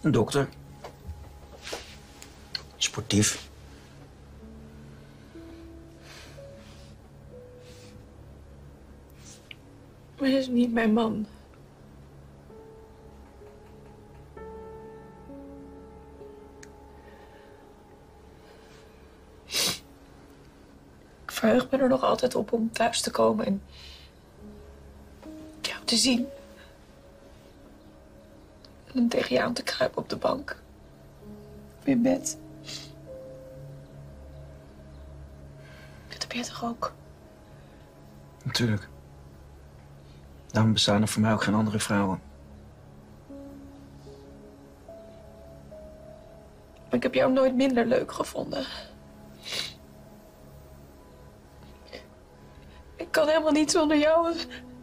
Een dokter. Sportief. Maar hij is niet mijn man. Ik verheug me er nog altijd op om thuis te komen en jou te zien. En dan tegen je aan te kruipen op de bank. Of in bed. Dat heb jij toch ook? Natuurlijk. Daarom bestaan er voor mij ook geen andere vrouwen. Maar ik heb jou nooit minder leuk gevonden. Ik kan helemaal niet zonder jou.